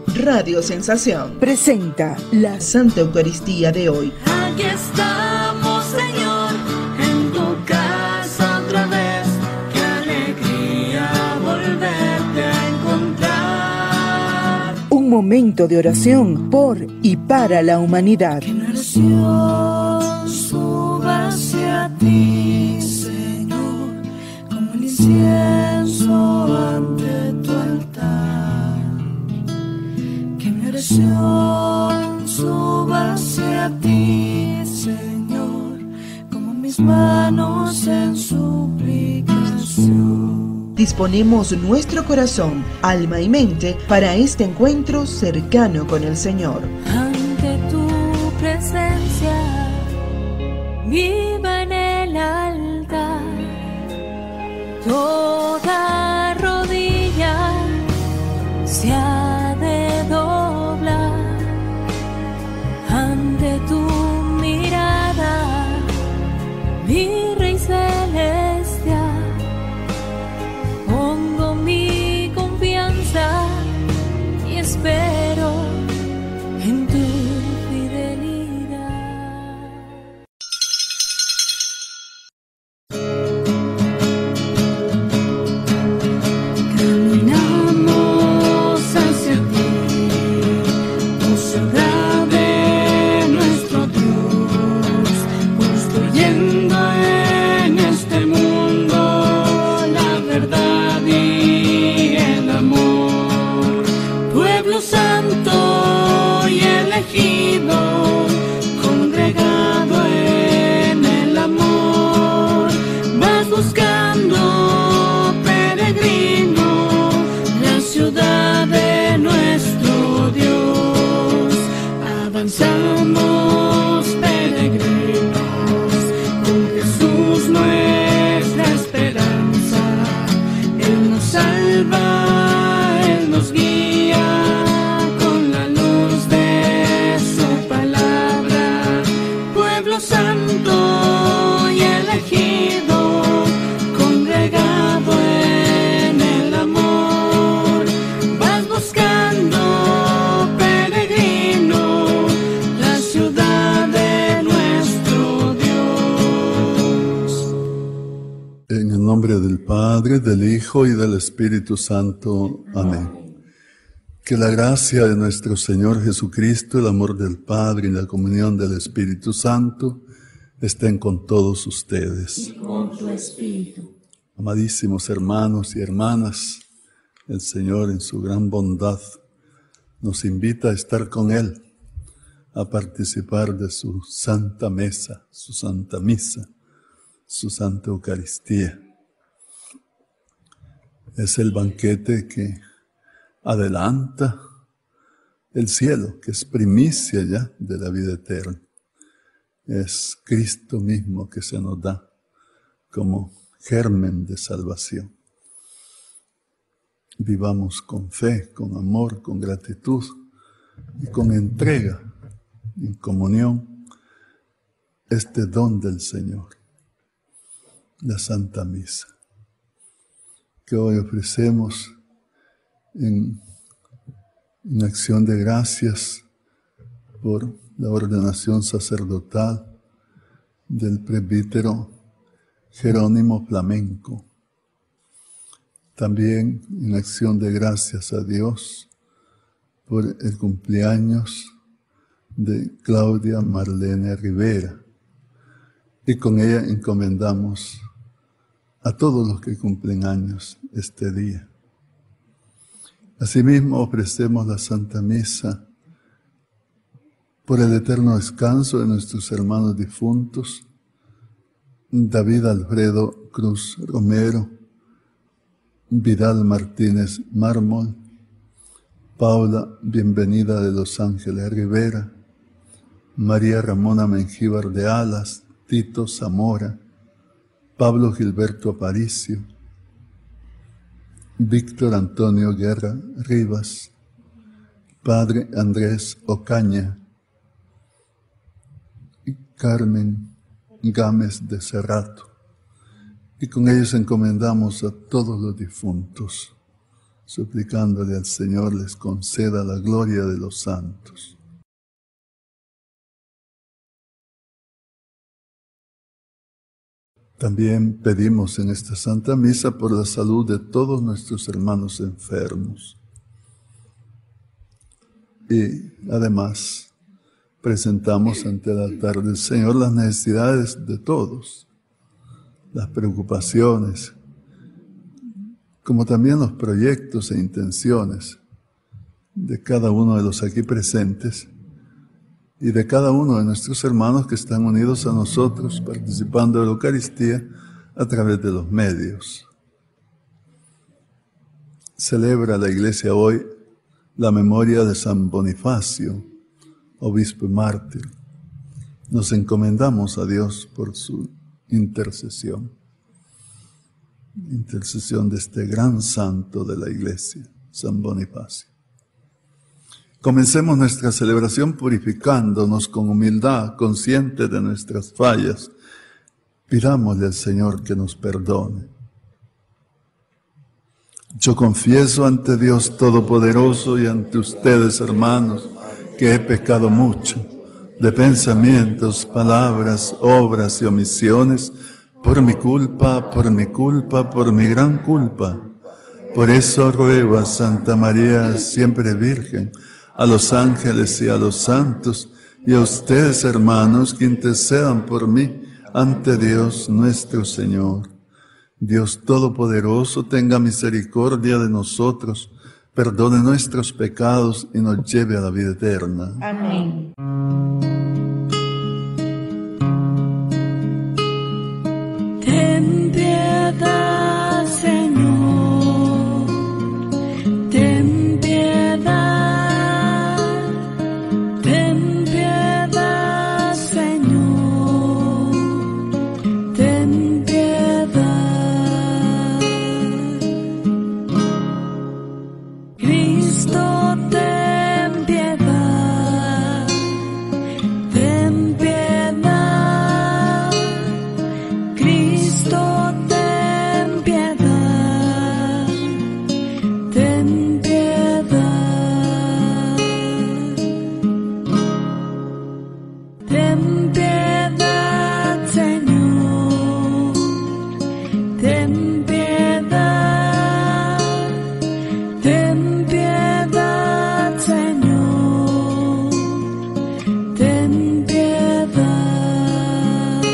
Radio Sensación presenta la Santa Eucaristía de hoy. Aquí estamos, Señor, en tu casa otra vez. Qué alegría volverte a encontrar. Un momento de oración por y para la humanidad. Que mi oración suba hacia ti, Señor, como el incienso ante tu altar. Que mi oración suba hacia ti, Señor, como mis manos en suplicación. Disponemos nuestro corazón, alma y mente para este encuentro cercano con el Señor. Ante tu presencia, viva en el altar, toda rodilla se ha de doblar ante tu mirada, mi Rey celestial. Pongo mi confianza y espero en tu fidelidad. Caminamos hacia ti, oh ciudad de nuestro Dios, construyendo en este mundo la verdad y el amor. Pueblo santo y elegido, congregado en el amor, vas buscando, peregrino, la ciudad de nuestro Dios. Avanzamos, peregrinos, con Jesús nuestra esperanza. Él nos salva, Él nos guía con la luz de su palabra. Pueblo santo y elegido, congregado en el amor, vas buscando, peregrino, la ciudad de nuestro Dios. En el nombre del Padre, del Hijo y del Espíritu Santo. Amén. Que la gracia de nuestro Señor Jesucristo, el amor del Padre y la comunión del Espíritu Santo estén con todos ustedes. Con tu espíritu. Amadísimos hermanos y hermanas, el Señor en su gran bondad nos invita a estar con Él, a participar de su santa mesa, su santa misa, su santa Eucaristía. Es el banquete que adelanta el cielo, que es primicia ya de la vida eterna. Es Cristo mismo que se nos da como germen de salvación. Vivamos con fe, con amor, con gratitud y con entrega, en comunión, este don del Señor, la Santa Misa, que hoy ofrecemos en acción de gracias por la ordenación sacerdotal del presbítero Jerónimo Flamenco. También en acción de gracias a Dios por el cumpleaños de Claudia Marlene Rivera. Y con ella encomendamos a todos los que cumplen años este día. Asimismo ofrecemos la Santa Misa por el eterno descanso de nuestros hermanos difuntos, David Alfredo Cruz Romero, Vidal Martínez Mármol, Paula Bienvenida de Los Ángeles Rivera, María Ramona Mengíbar de Alas, Tito Zamora, Pablo Gilberto Aparicio, Víctor Antonio Guerra Rivas, Padre Andrés Ocaña y Carmen Gámez de Cerrato. Y con ellos encomendamos a todos los difuntos, suplicándole al Señor les conceda la gloria de los santos. También pedimos en esta Santa Misa por la salud de todos nuestros hermanos enfermos. Y además presentamos ante el altar del Señor las necesidades de todos, las preocupaciones, como también los proyectos e intenciones de cada uno de los aquí presentes y de cada uno de nuestros hermanos que están unidos a nosotros participando de la Eucaristía a través de los medios. Celebra la Iglesia hoy la memoria de San Bonifacio, obispo y mártir. Nos encomendamos a Dios por su intercesión de este gran santo de la Iglesia, San Bonifacio. Comencemos nuestra celebración purificándonos con humildad, conscientes de nuestras fallas. Pidámosle al Señor que nos perdone. Yo confieso ante Dios Todopoderoso y ante ustedes, hermanos, que he pecado mucho, de pensamientos, palabras, obras y omisiones, por mi culpa, por mi gran culpa. Por eso ruego a Santa María, siempre Virgen, a los ángeles y a los santos, y a ustedes, hermanos, que intercedan por mí ante Dios nuestro Señor. Dios Todopoderoso, tenga misericordia de nosotros, perdone nuestros pecados y nos lleve a la vida eterna. Amén. Ten piedad, Señor, ten piedad, Señor, ten piedad. Cristo, ten piedad, ten piedad. Cristo, ten piedad, ten piedad. Ten piedad, Señor, ten piedad, Señor, ten piedad.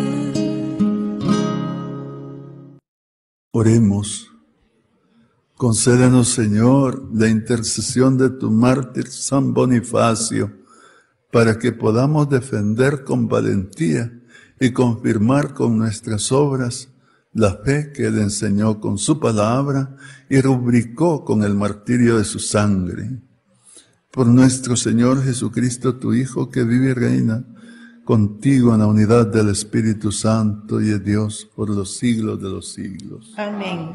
Oremos. Concédenos, Señor, la intercesión de tu mártir San Bonifacio, para que podamos defender con valentía y confirmar con nuestras obras la fe que él enseñó con su palabra y rubricó con el martirio de su sangre. Por nuestro Señor Jesucristo, tu Hijo, que vive y reina contigo en la unidad del Espíritu Santo y de Dios por los siglos de los siglos. Amén.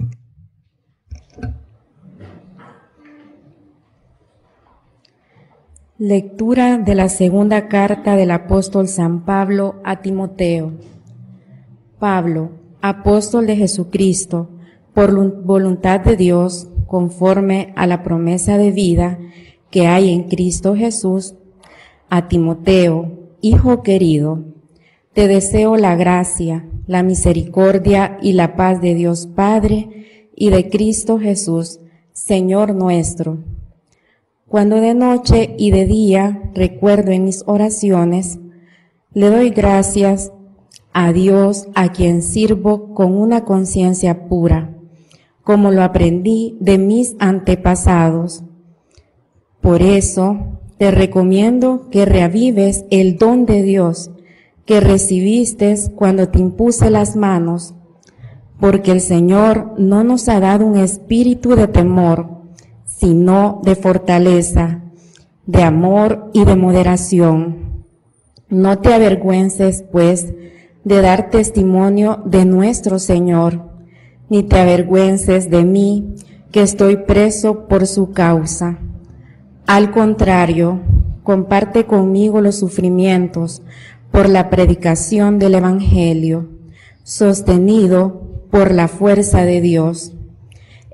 Lectura de la segunda carta del apóstol San Pablo a Timoteo. Pablo, apóstol de Jesucristo, por voluntad de Dios, conforme a la promesa de vida que hay en Cristo Jesús, a Timoteo, hijo querido, te deseo la gracia, la misericordia y la paz de Dios Padre y de Cristo Jesús, Señor nuestro. Cuando de noche y de día recuerdo en mis oraciones, le doy gracias a Dios, a quien sirvo con una conciencia pura, como lo aprendí de mis antepasados. Por eso te recomiendo que reavives el don de Dios que recibiste cuando te impuse las manos, porque el Señor no nos ha dado un espíritu de temor, sino de fortaleza, de amor y de moderación. No te avergüences, pues, de dar testimonio de nuestro Señor, ni te avergüences de mí, que estoy preso por su causa. Al contrario, comparte conmigo los sufrimientos por la predicación del Evangelio, sostenido por la fuerza de Dios.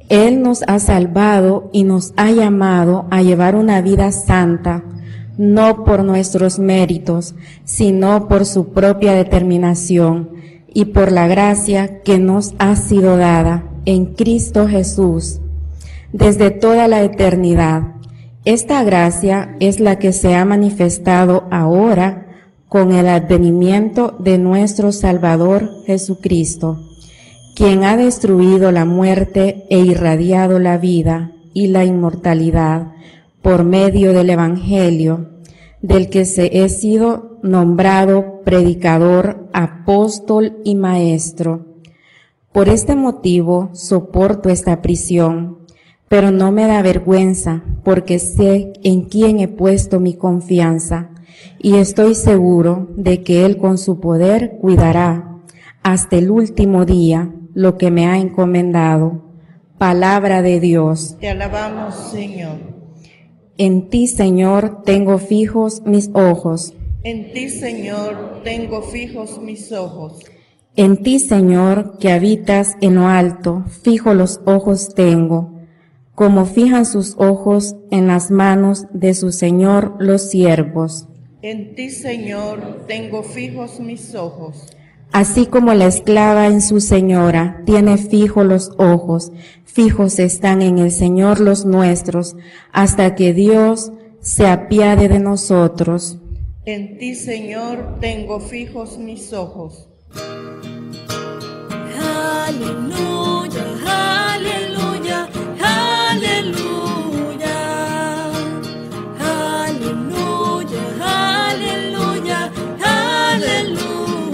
Él nos ha salvado y nos ha llamado a llevar una vida santa, no por nuestros méritos, sino por su propia determinación y por la gracia que nos ha sido dada en Cristo Jesús desde toda la eternidad. Esta gracia es la que se ha manifestado ahora con el advenimiento de nuestro Salvador Jesucristo, quien ha destruido la muerte e irradiado la vida y la inmortalidad por medio del Evangelio, del que se he sido nombrado predicador, apóstol y maestro. Por este motivo soporto esta prisión, pero no me da vergüenza, porque sé en quién he puesto mi confianza, y estoy seguro de que Él con su poder cuidará hasta el último día lo que me ha encomendado. Palabra de Dios. Te alabamos, Señor. En ti, Señor, tengo fijos mis ojos. En ti, Señor, tengo fijos mis ojos. En ti, Señor, que habitas en lo alto, fijo los ojos tengo, como fijan sus ojos en las manos de su Señor los siervos. En ti, Señor, tengo fijos mis ojos. Así como la esclava en su señora tiene fijos los ojos, fijos están en el Señor los nuestros, hasta que Dios se apiade de nosotros. En ti, Señor, tengo fijos mis ojos. Aleluya, aleluya, aleluya, aleluya, aleluya, aleluya.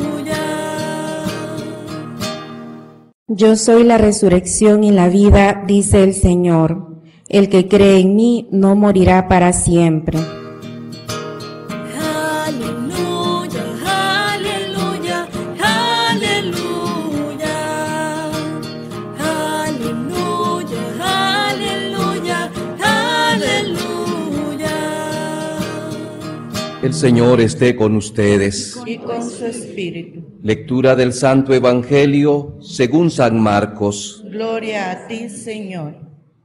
Yo soy la resurrección y la vida, dice el Señor. El que cree en mí no morirá para siempre. Aleluya, aleluya, aleluya, aleluya, aleluya, aleluya. El Señor esté con ustedes. Y con su espíritu. Lectura del Santo Evangelio según San Marcos. Gloria a ti, Señor.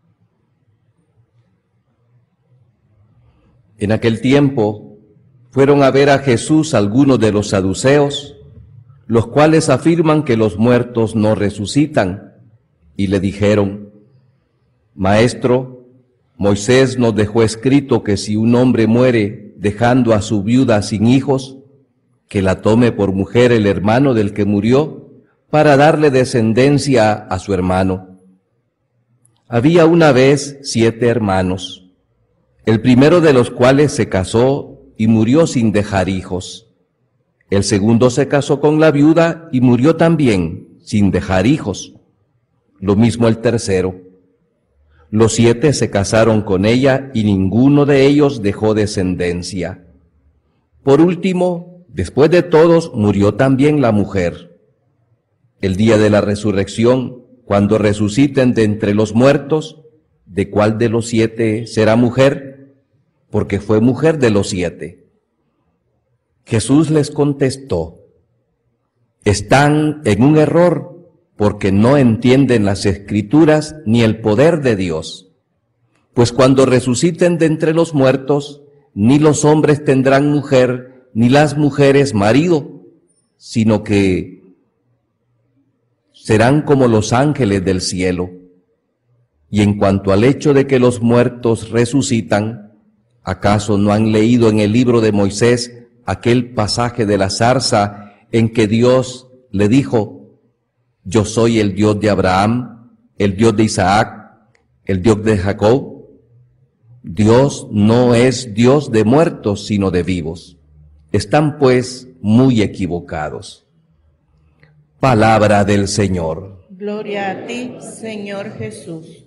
En aquel tiempo fueron a ver a Jesús algunos de los saduceos, los cuales afirman que los muertos no resucitan, y le dijeron: Maestro, Moisés nos dejó escrito que si un hombre muere dejando a su viuda sin hijos, que la tome por mujer el hermano del que murió, para darle descendencia a su hermano. Había una vez 7 hermanos, el primero de los cuales se casó y murió sin dejar hijos. El segundo se casó con la viuda y murió también sin dejar hijos. Lo mismo el tercero. Los 7 se casaron con ella y ninguno de ellos dejó descendencia. Por último, después de todos, murió también la mujer. El día de la resurrección, cuando resuciten de entre los muertos, ¿de cuál de los 7 será mujer? Porque fue mujer de los 7. Jesús les contestó: están en un error, porque no entienden las Escrituras ni el poder de Dios. Pues cuando resuciten de entre los muertos, ni los hombres tendrán mujer, ni las mujeres marido, sino que serán como los ángeles del cielo. Y en cuanto al hecho de que los muertos resucitan, ¿acaso no han leído en el libro de Moisés aquel pasaje de la zarza en que Dios le dijo: yo soy el Dios de Abraham, el Dios de Isaac, el Dios de Jacob? Dios no es Dios de muertos, sino de vivos. Están pues muy equivocados. Palabra del Señor. Gloria a ti, Señor Jesús.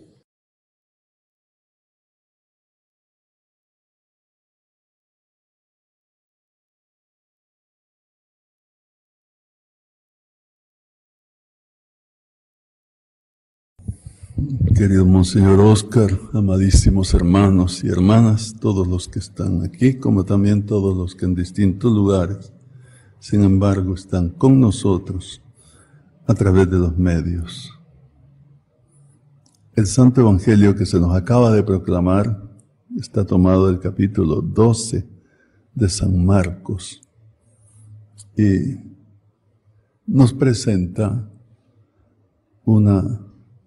Querido Monseñor Óscar, amadísimos hermanos y hermanas, todos los que están aquí, como también todos los que en distintos lugares, sin embargo, están con nosotros a través de los medios. El Santo Evangelio que se nos acaba de proclamar está tomado del capítulo 12 de San Marcos y nos presenta una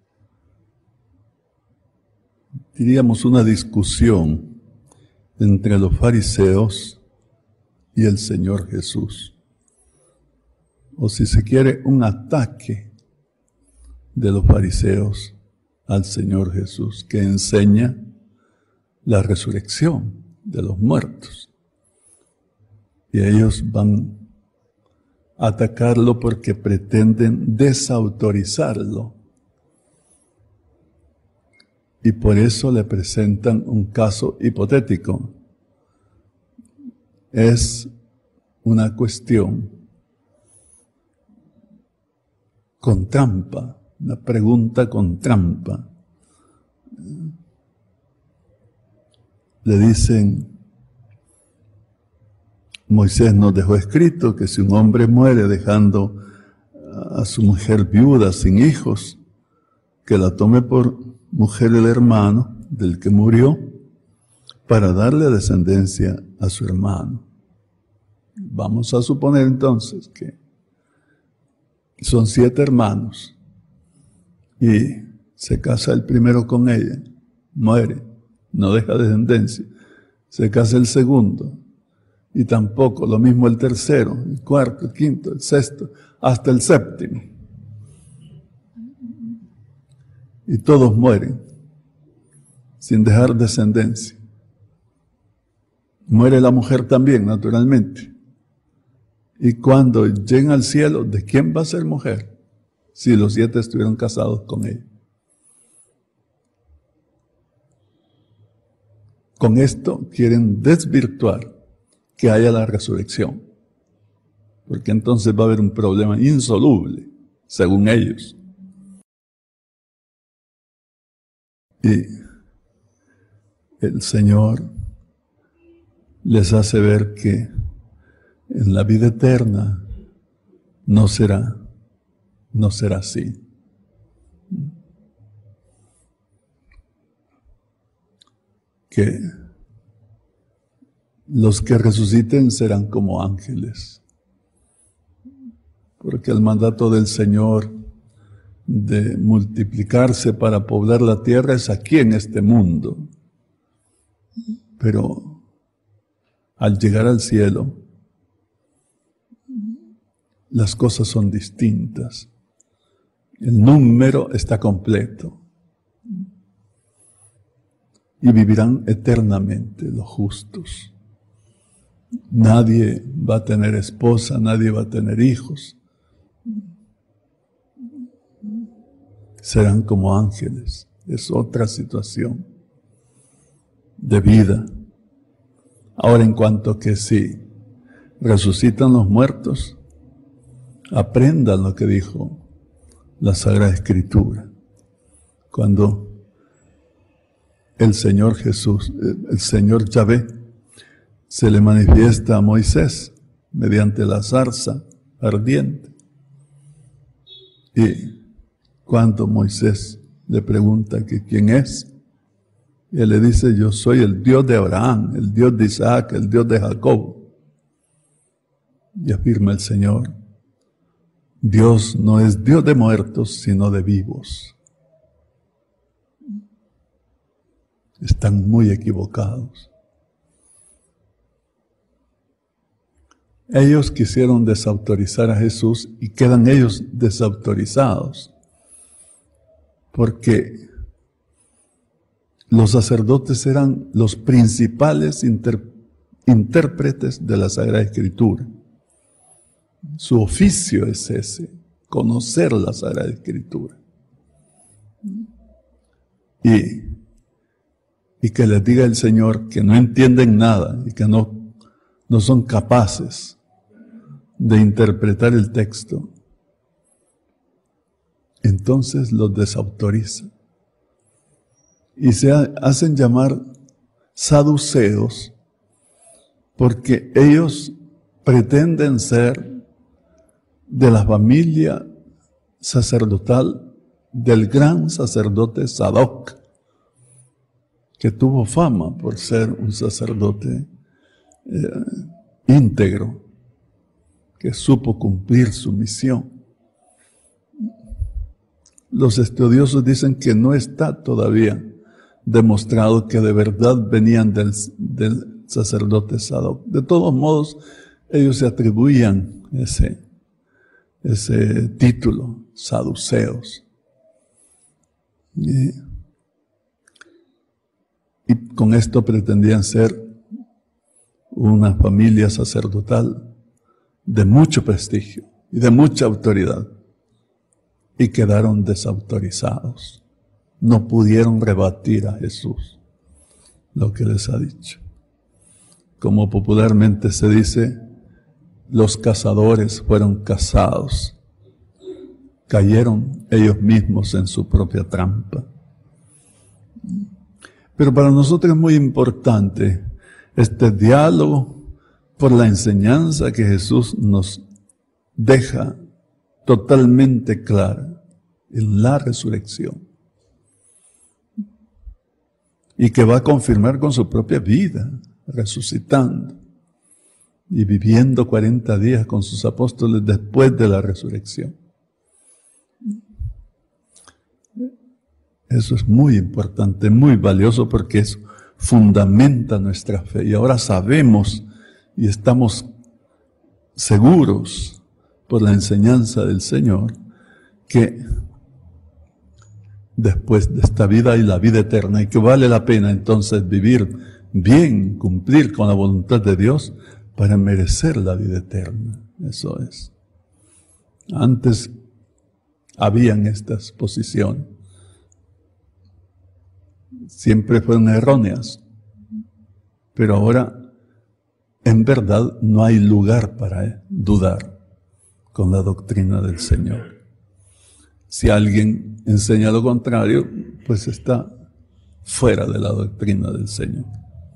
discusión entre los fariseos y el Señor Jesús. O si se quiere, un ataque de los fariseos al Señor Jesús, que enseña la resurrección de los muertos. Y ellos van a atacarlo porque pretenden desautorizarlo. Y por eso le presentan un caso hipotético. Es una cuestión con trampa, una pregunta con trampa. Le dicen, Moisés nos dejó escrito que si un hombre muere dejando a su mujer viuda sin hijos, que la tome por mujer el hermano del que murió para darle descendencia a su hermano. Vamos a suponer entonces que son 7 hermanos y se casa el primero con ella, muere, no deja descendencia, se casa el segundo y tampoco, lo mismo el tercero, el cuarto, el quinto, el sexto, hasta el séptimo. Y todos mueren sin dejar descendencia. Muere la mujer también, naturalmente. Y cuando lleguen al cielo, ¿de quién va a ser mujer? Si los 7 estuvieron casados con ella. Con esto quieren desvirtuar que haya la resurrección. Porque entonces va a haber un problema insoluble, según ellos. Y el Señor les hace ver que en la vida eterna no será así. Que los que resuciten serán como ángeles. Porque el mandato del Señor de multiplicarse para poblar la tierra es aquí en este mundo. Pero al llegar al cielo, las cosas son distintas. El número está completo. Y vivirán eternamente los justos. Nadie va a tener esposa, nadie va a tener hijos. Serán como ángeles. Es otra situación de vida. Ahora, en cuanto que si resucitan los muertos, aprendan lo que dijo la Sagrada Escritura. Cuando el Señor Jesús, el Señor Yahvé, se le manifiesta a Moisés mediante la zarza ardiente. Y cuando Moisés le pregunta que quién es, él le dice, yo soy el Dios de Abraham, el Dios de Isaac, el Dios de Jacob. Y afirma el Señor, Dios no es Dios de muertos, sino de vivos. Están muy equivocados. Ellos quisieron desautorizar a Jesús y quedan ellos desautorizados. Porque los sacerdotes eran los principales intérpretes de la Sagrada Escritura. Su oficio es ese, conocer la Sagrada Escritura. Y que les diga el Señor que no entienden nada y que no son capaces de interpretar el texto. Entonces los desautoriza. Y se hacen llamar saduceos porque ellos pretenden ser de la familia sacerdotal del gran sacerdote Sadoc, que tuvo fama por ser un sacerdote íntegro, que supo cumplir su misión. Los estudiosos dicen que no está todavía demostrado que de verdad venían del sacerdote Sadoc. De todos modos, ellos se atribuían ese título, saduceos. Y con esto pretendían ser una familia sacerdotal de mucho prestigio y de mucha autoridad. Y quedaron desautorizados. No pudieron rebatir a Jesús lo que les ha dicho. Como popularmente se dice, los cazadores fueron cazados. Cayeron ellos mismos en su propia trampa. Pero para nosotros es muy importante este diálogo por la enseñanza que Jesús nos deja totalmente clara en la resurrección y que va a confirmar con su propia vida, resucitando y viviendo 40 días con sus apóstoles después de la resurrección. Eso es muy importante, muy valioso, porque eso fundamenta nuestra fe. Y ahora sabemos y estamos seguros por la enseñanza del Señor que después de esta vida hay la vida eterna y que vale la pena entonces vivir bien, cumplir con la voluntad de Dios para merecer la vida eterna. Eso es. Antes habían estas posiciones. Siempre fueron erróneas, pero ahora en verdad no hay lugar para dudar con la doctrina del Señor. Si alguien enseña lo contrario, pues está fuera de la doctrina del Señor.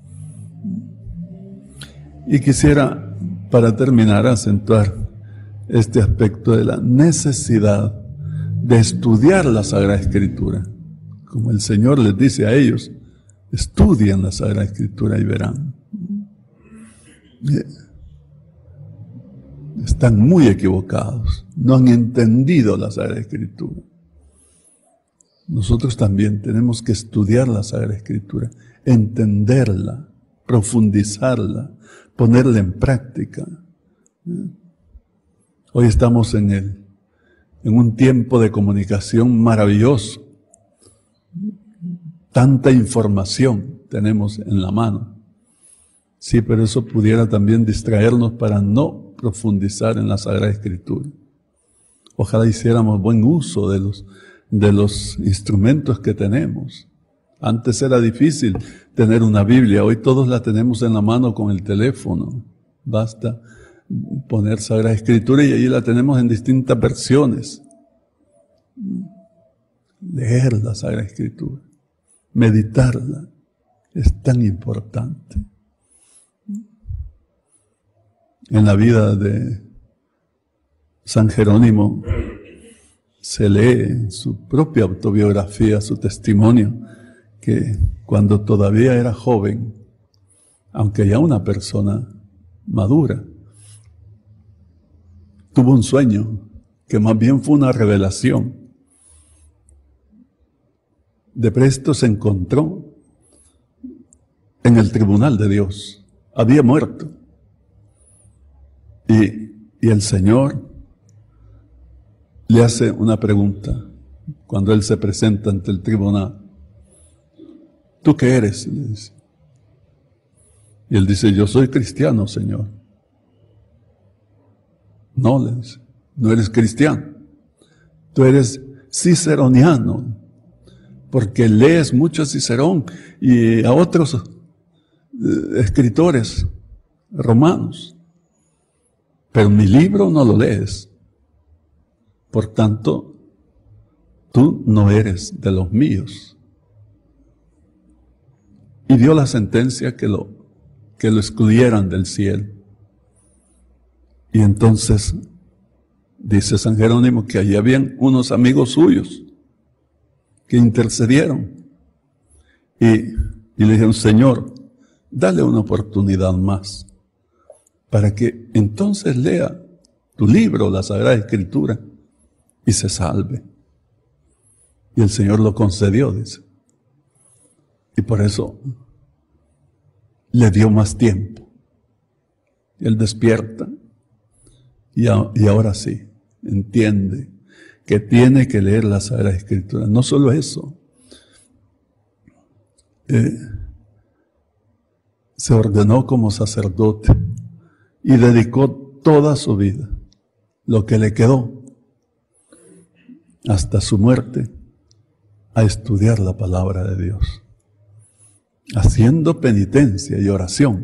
Y quisiera, para terminar, acentuar este aspecto de la necesidad de estudiar la Sagrada Escritura. Como el Señor les dice a ellos, estudien la Sagrada Escritura y verán. Están muy equivocados, no han entendido la Sagrada Escritura. Nosotros también tenemos que estudiar la Sagrada Escritura, entenderla, profundizarla, ponerla en práctica. Hoy estamos en un tiempo de comunicación maravilloso. Tanta información tenemos en la mano. Sí, pero eso pudiera también distraernos para no profundizar en la Sagrada Escritura. Ojalá hiciéramos buen uso de los instrumentos que tenemos. Antes era difícil tener una Biblia, hoy todos la tenemos en la mano con el teléfono. Basta poner Sagrada Escritura y allí la tenemos en distintas versiones. Leer la Sagrada Escritura, meditarla, es tan importante. En la vida de San Jerónimo se lee en su propia autobiografía, su testimonio, que cuando todavía era joven, aunque ya una persona madura, tuvo un sueño que más bien fue una revelación. De presto se encontró en el tribunal de Dios. Había muerto. Y el Señor le hace una pregunta cuando él se presenta ante el tribunal. ¿Tú qué eres?, le dice. Y él dice, yo soy cristiano, Señor. No, le dice, no eres cristiano. Tú eres ciceroniano, porque lees mucho a Cicerón y a otros escritores romanos. Pero mi libro no lo lees. Por tanto, tú no eres de los míos. Y dio la sentencia que lo excluyeran del cielo. Y entonces dice San Jerónimo que allí habían unos amigos suyos que intercedieron. Y le dijeron, Señor, dale una oportunidad más para que entonces lea tu libro, la Sagrada Escritura, y se salve. Y el Señor lo concedió, dice. Y por eso le dio más tiempo. Y él despierta y ahora sí, entiende que tiene que leer la Sagrada Escritura. No solo eso, se ordenó como sacerdote y dedicó toda su vida, lo que le quedó, hasta su muerte, a estudiar la palabra de Dios, haciendo penitencia y oración.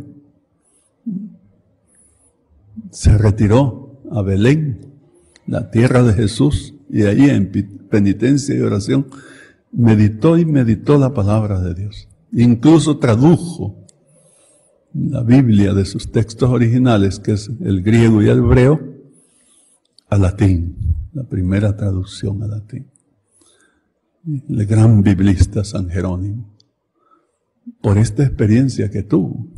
Se retiró a Belén, la tierra de Jesús, y ahí en penitencia y oración meditó la palabra de Dios. Incluso tradujo la Biblia de sus textos originales, que es el griego y el hebreo, al latín, la primera traducción al latín. El gran biblista San Jerónimo, por esta experiencia que tuvo,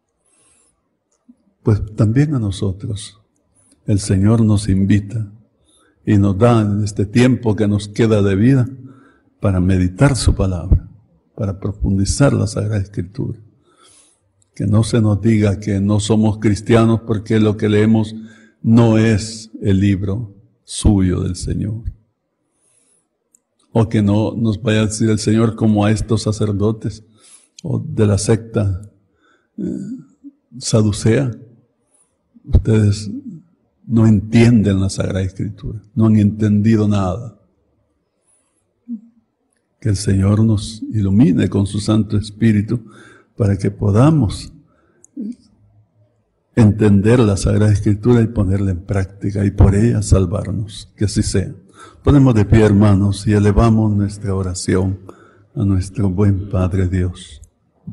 pues también a nosotros el Señor nos invita y nos da en este tiempo que nos queda de vida para meditar su palabra, para profundizar la Sagrada Escritura. Que no se nos diga que no somos cristianos porque lo que leemos no es el libro suyo del Señor. O que no nos vaya a decir el Señor como a estos sacerdotes o de la secta saducea. Ustedes no entienden la Sagrada Escritura, no han entendido nada. Que el Señor nos ilumine con su Santo Espíritu para que podamos entender la Sagrada Escritura y ponerla en práctica y por ella salvarnos. Que así sea. Ponemos de pie, hermanos, y elevamos nuestra oración a nuestro buen Padre Dios.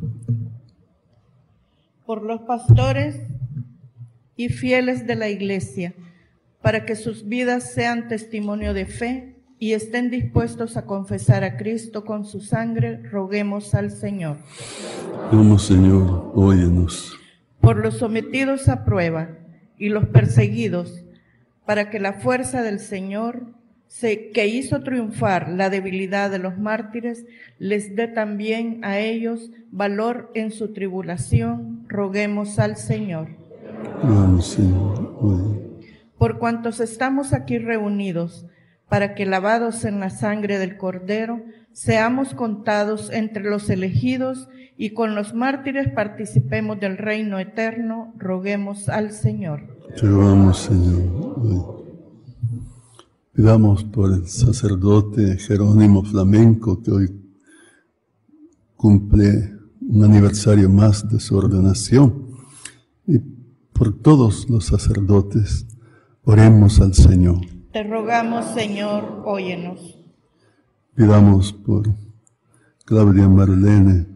Por los pastores y fieles de la Iglesia, para que sus vidas sean testimonio de fe y estén dispuestos a confesar a Cristo con su sangre, roguemos al Señor. Vamos, Señor, óyenos. Por los sometidos a prueba y los perseguidos, para que la fuerza del Señor, que hizo triunfar la debilidad de los mártires, les dé también a ellos valor en su tribulación, roguemos al Señor. Vamos, Señor, óyenos. Por cuantos estamos aquí reunidos, para que lavados en la sangre del Cordero, seamos contados entre los elegidos y con los mártires participemos del reino eterno, roguemos al Señor. Te rogamos, Señor. Pidamos por el sacerdote Jerónimo Flamenco, que hoy cumple un aniversario más de su ordenación, y por todos los sacerdotes, oremos al Señor. Te rogamos, Señor, óyenos. Pidamos por Claudia Marlene,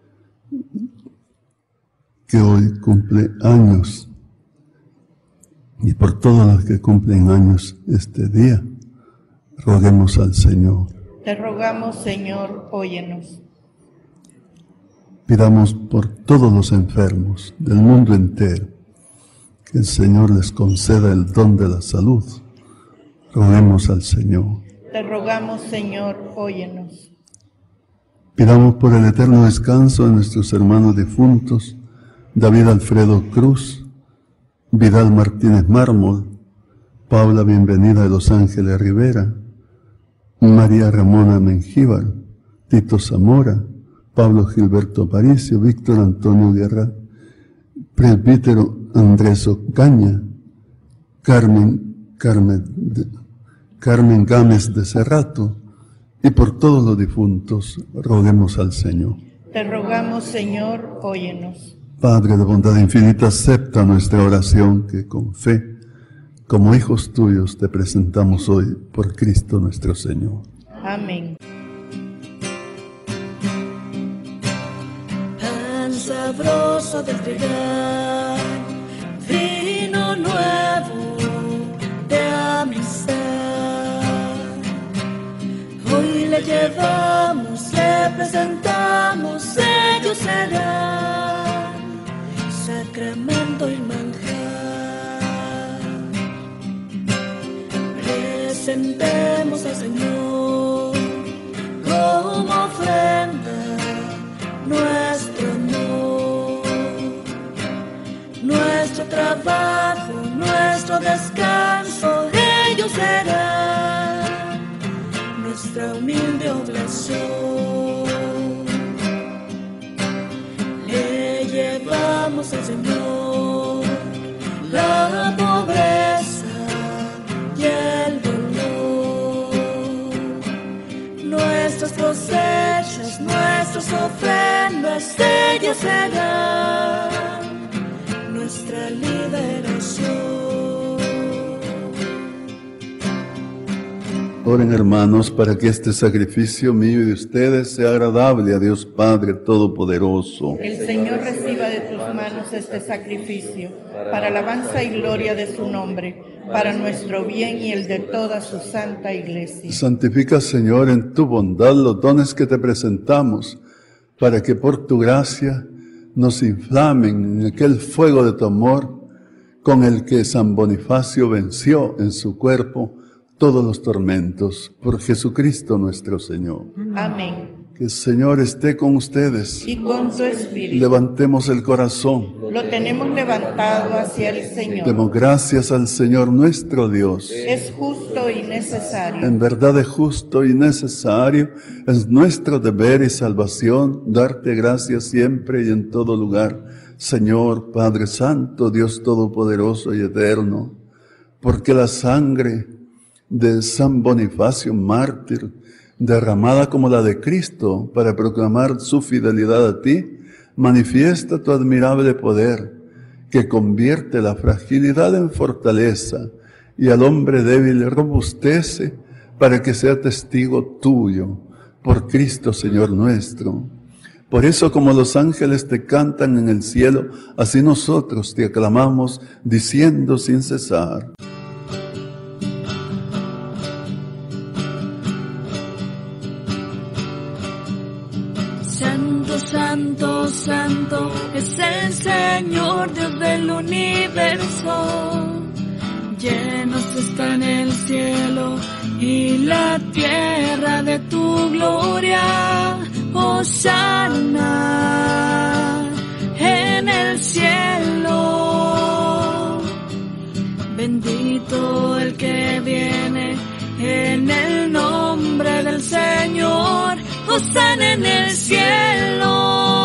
que hoy cumple años, y por todas las que cumplen años este día, roguemos al Señor. Te rogamos, Señor, óyenos. Pidamos por todos los enfermos del mundo entero, que el Señor les conceda el don de la salud. Roguemos al Señor. Te rogamos, Señor, óyenos. Pidamos por el eterno descanso de nuestros hermanos difuntos, David Alfredo Cruz, Vidal Martínez Mármol, Paula Bienvenida de Los Ángeles Rivera, María Ramona Mengíbar, Tito Zamora, Pablo Gilberto Aparicio, Víctor Antonio Guerra, Presbítero Andrés Ocaña, Carmen Gámez de Cerrato, y por todos los difuntos, roguemos al Señor. Te rogamos, Señor, óyenos. Padre de bondad infinita, acepta nuestra oración que con fe, como hijos tuyos, te presentamos hoy por Cristo nuestro Señor. Amén. Pan sabroso del trigal, vino nuevo de amistad. Hoy le llevamos, le presentamos, ellos serán sacramento y manjar. Presentemos al Señor como ofrenda nuestro amor, nuestro trabajo, nuestro descanso, ellos serán nuestra humilde oblación. Le llevamos al Señor la pobreza y el dolor, nuestras cosechas, nuestras ofrendas, ellos serán nuestra liberación. Oren, hermanos, para que este sacrificio mío y de ustedes sea agradable a Dios Padre Todopoderoso. El Señor reciba de tus manos este sacrificio, para alabanza y gloria de su nombre, para nuestro bien y el de toda su santa Iglesia. Santifica, Señor, en tu bondad los dones que te presentamos, para que por tu gracia nos inflamen en aquel fuego de tu amor con el que San Bonifacio venció en su cuerpo todos los tormentos, por Jesucristo nuestro Señor. Amén. Que el Señor esté con ustedes. Y con tu espíritu. Levantemos el corazón. Lo tenemos levantado hacia el Señor. Demos gracias al Señor nuestro Dios. Es justo y necesario. En verdad es justo y necesario, es nuestro deber y salvación darte gracias siempre y en todo lugar, Señor Padre Santo, Dios Todopoderoso y Eterno, porque la sangre de San Bonifacio, mártir, derramada como la de Cristo para proclamar su fidelidad a ti, manifiesta tu admirable poder, que convierte la fragilidad en fortaleza y al hombre débil robustece para que sea testigo tuyo, por Cristo Señor nuestro. Por eso, como los ángeles te cantan en el cielo, así nosotros te aclamamos, diciendo sin cesar: Santo, santo, santo es el Señor Dios del universo. Llenos está en el cielo y la tierra de tu gloria. Hosana en el cielo. Bendito el que viene en el nombre del Señor. Hosana en el cielo.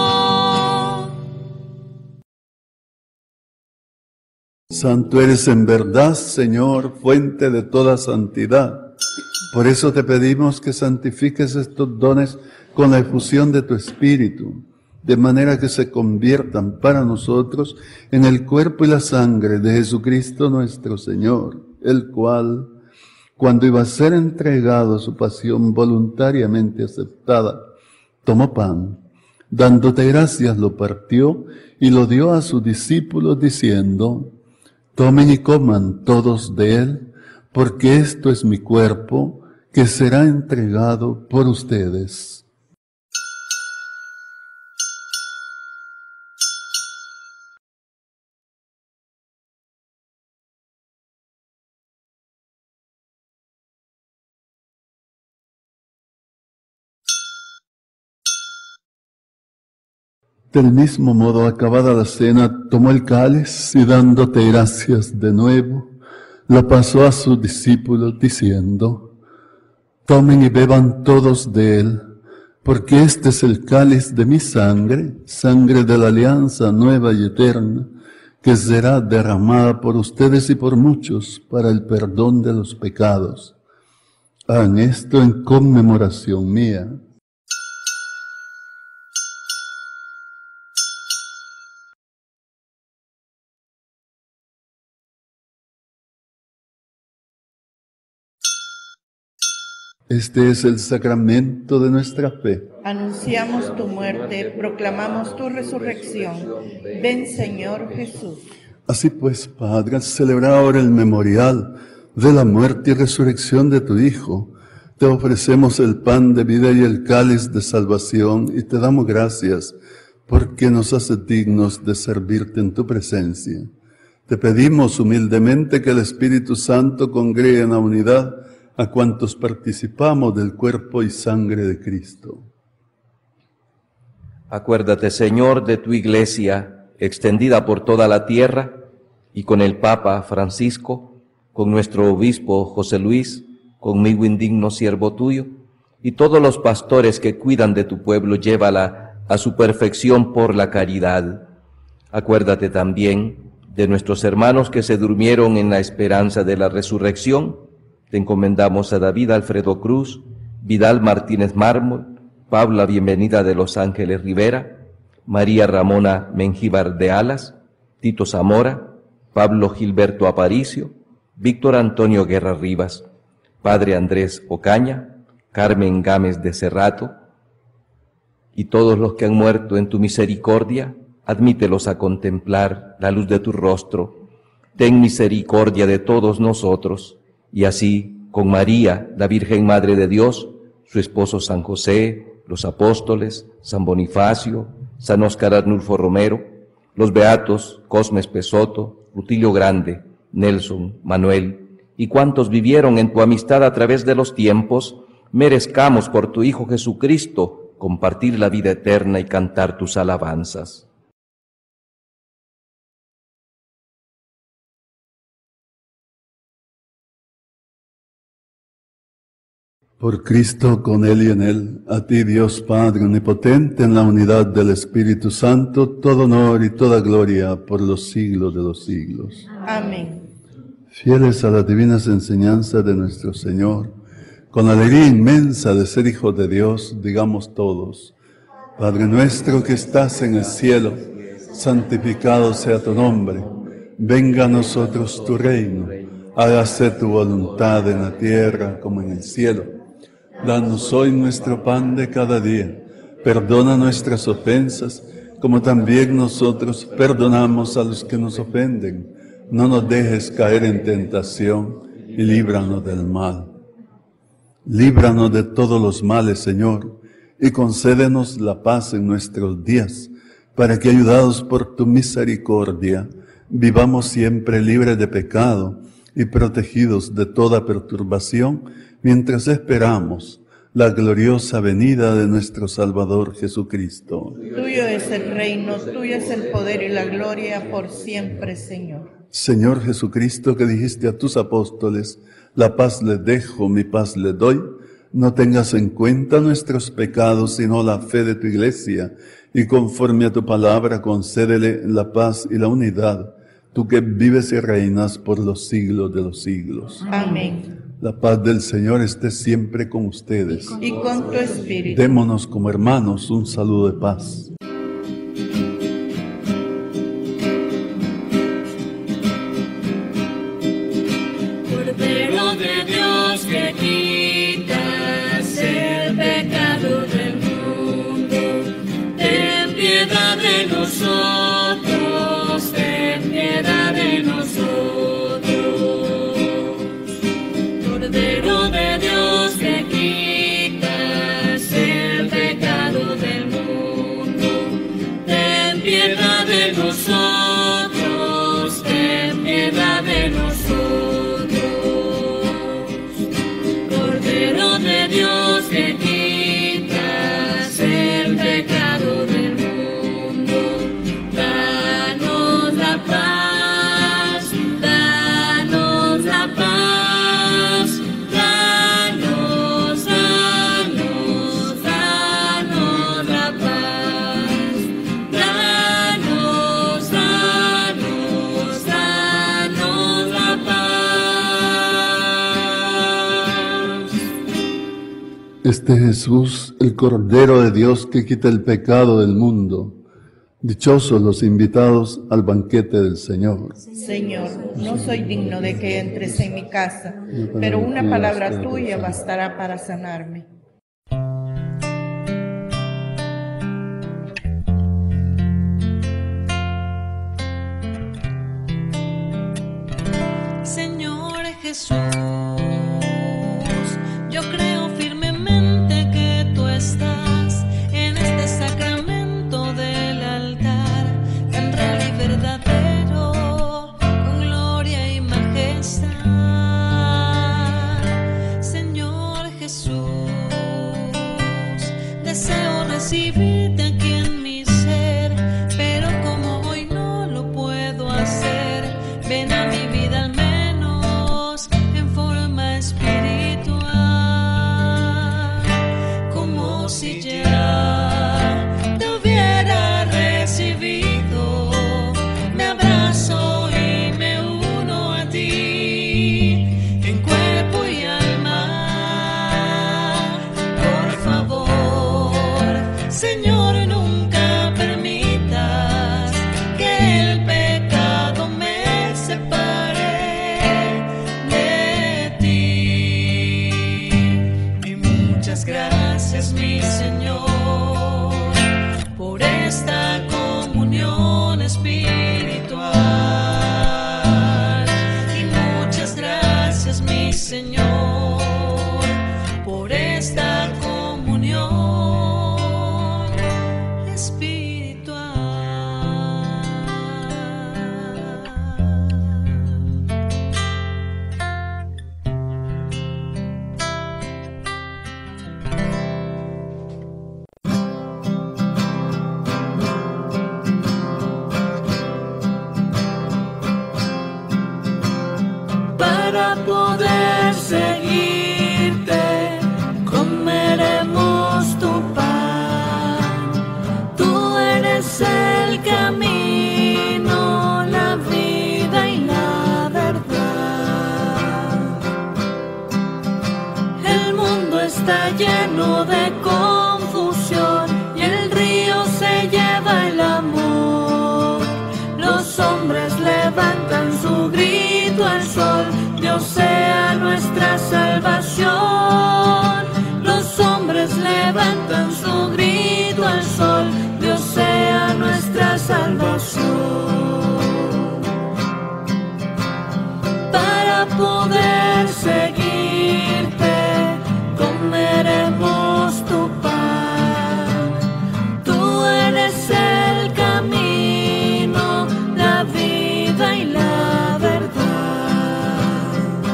Santo eres en verdad, Señor, fuente de toda santidad. Por eso te pedimos que santifiques estos dones con la efusión de tu Espíritu, de manera que se conviertan para nosotros en el cuerpo y la sangre de Jesucristo nuestro Señor, el cual, cuando iba a ser entregado a su pasión voluntariamente aceptada, tomó pan, dándote gracias lo partió y lo dio a sus discípulos diciendo: tomen y coman todos de él, porque esto es mi cuerpo que será entregado por ustedes. Del mismo modo, acabada la cena, tomó el cáliz y dándote gracias de nuevo, lo pasó a sus discípulos diciendo: tomen y beban todos de él, porque este es el cáliz de mi sangre, sangre de la alianza nueva y eterna, que será derramada por ustedes y por muchos para el perdón de los pecados. Hagan esto en conmemoración mía. Este es el sacramento de nuestra fe. Anunciamos tu muerte, proclamamos tu resurrección. Ven, Señor Jesús. Así pues, Padre, al celebrar ahora el memorial de la muerte y resurrección de tu Hijo, Te ofrecemos el pan de vida y el cáliz de salvación y te damos gracias porque nos haces dignos de servirte en tu presencia. Te pedimos humildemente que el Espíritu Santo congregue en la unidad a cuantos participamos del cuerpo y sangre de Cristo. Acuérdate, Señor, de tu Iglesia, extendida por toda la tierra, y con el Papa Francisco, con nuestro obispo José Luis, conmigo indigno siervo tuyo, y todos los pastores que cuidan de tu pueblo, llévala a su perfección por la caridad. Acuérdate también de nuestros hermanos que se durmieron en la esperanza de la resurrección. Te encomendamos a David Alfredo Cruz, Vidal Martínez Mármol, Paula Bienvenida de Los Ángeles Rivera, María Ramona Mengíbar de Alas, Tito Zamora, Pablo Gilberto Aparicio, Víctor Antonio Guerra Rivas, Padre Andrés Ocaña, Carmen Gámez de Cerrato, y todos los que han muerto en tu misericordia, admítelos a contemplar la luz de tu rostro. Ten misericordia de todos nosotros, y así, con María, la Virgen Madre de Dios, su esposo San José, los apóstoles, San Bonifacio, San Óscar Arnulfo Romero, los beatos Cosme Espesoto, Rutilio Grande, Nelson, Manuel, y cuantos vivieron en tu amistad a través de los tiempos, merezcamos por tu Hijo Jesucristo compartir la vida eterna y cantar tus alabanzas. Por Cristo, con Él y en Él, a ti Dios Padre Omnipotente, en la unidad del Espíritu Santo, todo honor y toda gloria por los siglos de los siglos. Amén. Fieles a las divinas enseñanzas de nuestro Señor, con alegría inmensa de ser hijos de Dios, digamos todos: Padre nuestro que estás en el cielo, santificado sea tu nombre. Venga a nosotros tu reino. Hágase tu voluntad en la tierra como en el cielo. Danos hoy nuestro pan de cada día. Perdona nuestras ofensas, como también nosotros perdonamos a los que nos ofenden. No nos dejes caer en tentación y líbranos del mal. Líbranos de todos los males, Señor, y concédenos la paz en nuestros días, para que, ayudados por tu misericordia, vivamos siempre libres de pecado y protegidos de toda perturbación, mientras esperamos la gloriosa venida de nuestro Salvador Jesucristo. Tuyo es el reino, tuyo es el poder y la gloria por siempre, Señor. Señor Jesucristo, que dijiste a tus apóstoles: la paz les dejo, mi paz les doy, no tengas en cuenta nuestros pecados, sino la fe de tu Iglesia, y conforme a tu palabra concédele la paz y la unidad, tú que vives y reinas por los siglos de los siglos. Amén. La paz del Señor esté siempre con ustedes. Y con tu espíritu. Démonos como hermanos un saludo de paz. Cordero de Dios que quitas el pecado del mundo, ten piedad de nosotros, ten piedad de nosotros. Cordero de Dios que quitas el pecado del mundo, ten piedad de nosotros, ten piedad de nosotros. Cordero de Dios que quitas el pecado del mundo, danos la paz, danos la paz, danos, danos, danos la paz, danos, danos, danos la paz. Este Jesús, el Cordero de Dios que quita el pecado del mundo. Dichosos los invitados al banquete del Señor. Señor, no soy digno de que entres en mi casa, pero una palabra tuya bastará para sanarme. Señor Jesús, yo creo Para poder seguirte, comeremos tu pan. Tú eres el camino, la vida y la verdad. El mundo está lleno de confusión y el río se lleva el amor. Los hombres levantan su grito al sol, Dios sea nuestra salvación. Los hombres levantan su grito al sol, Dios sea nuestra salvación. Para poder seguirte, comeremos tu pan. Tú eres el camino, la vida y la verdad.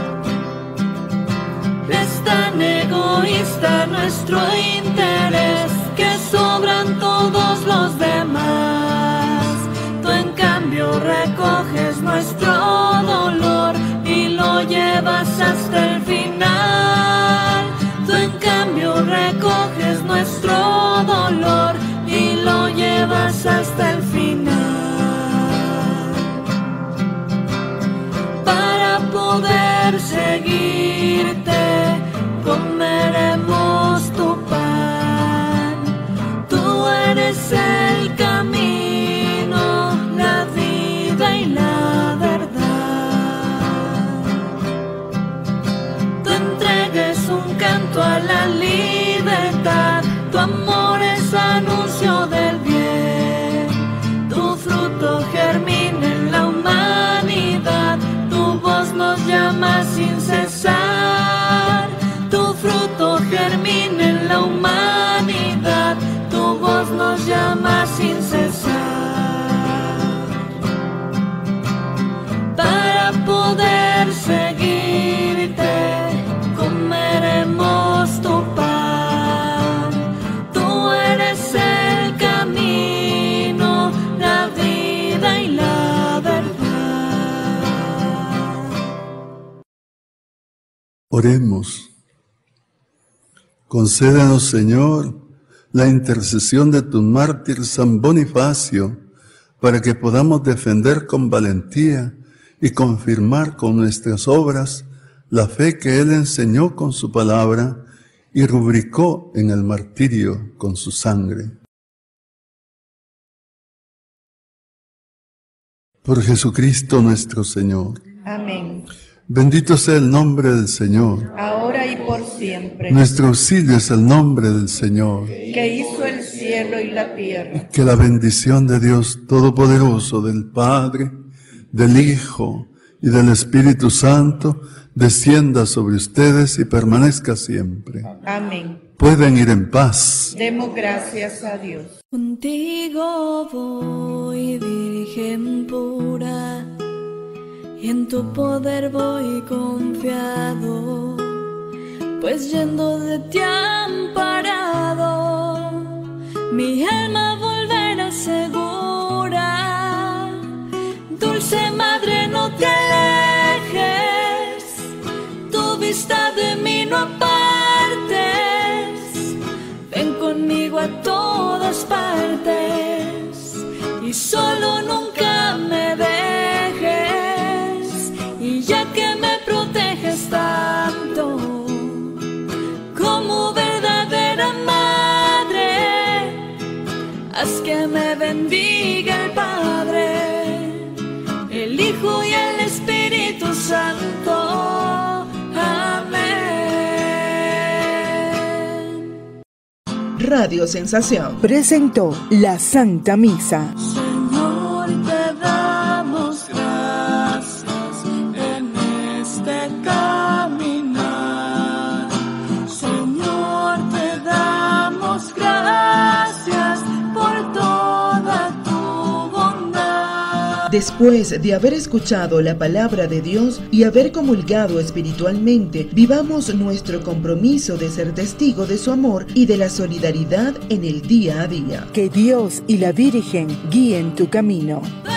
Es tan egoísta nuestro interés que sobran todos los demás. Tú en cambio recoges nuestro dolor y lo llevas hasta el final. Tú en cambio recoges nuestro dolor y lo llevas hasta el final. Para poder seguirte, comeremos tu pan. Tú eres el camino, la vida y la verdad. Tu entrega es un canto a la libertad, tu amor es anuncio del bien. Tu fruto germina en la humanidad, tu voz nos llama sin cesar. Tu fruto germina en la humanidad, tu voz nos llama sin cesar. Para poder seguirte, comeremos tu pan. Tú eres el camino, la vida y la verdad. Oremos. Concédenos, Señor, la intercesión de tu mártir San Bonifacio, para que podamos defender con valentía y confirmar con nuestras obras la fe que él enseñó con su palabra y rubricó en el martirio con su sangre. Por Jesucristo nuestro Señor. Amén. Bendito sea el nombre del Señor. Ahora y por siempre. Nuestro auxilio es el nombre del Señor. Que hizo el cielo y la tierra. Que la bendición de Dios Todopoderoso, del Padre, del Hijo y del Espíritu Santo, descienda sobre ustedes y permanezca siempre. Amén. Pueden ir en paz. Demos gracias a Dios. Contigo voy, Virgen pura, y en tu poder voy confiado, pues yendo de ti amparado, mi alma volverá segura. Dulce Madre, no te alejes, tu vista de mí no apartes, ven conmigo a todas partes y solo nunca me dejes. Y ya que me proteges tanto, como verdadera madre, haz que me bendiga el Padre, el Hijo y el Espíritu Santo. Amén. Radio Sensación presentó la Santa Misa. Señor, te damos gracias en este caminar. Señor, te damos gracias por toda tu bondad. Después de haber escuchado la palabra de Dios y haber comulgado espiritualmente, vivamos nuestro compromiso de ser testigo de su amor y de la solidaridad en el día a día. Que Dios y la Virgen guíen tu camino.